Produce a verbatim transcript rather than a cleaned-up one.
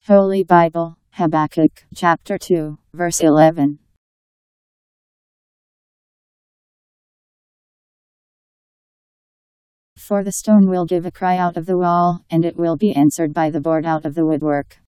Holy Bible, Habakkuk Chapter two, verse eleven. For the stone will give a cry out of the wall, and it will be answered by the board out of the woodwork.